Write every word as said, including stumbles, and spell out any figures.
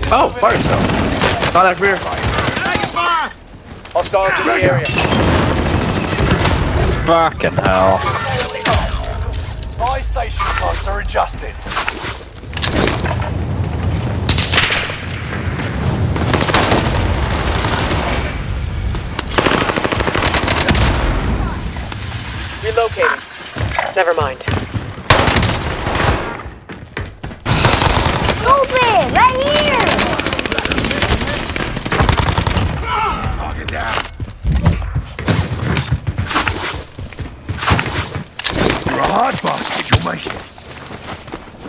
Oh, fire cell. Contact rear. Hostiles in the area. Fucking hell. Buy station costs are adjusted. Relocating. Never mind.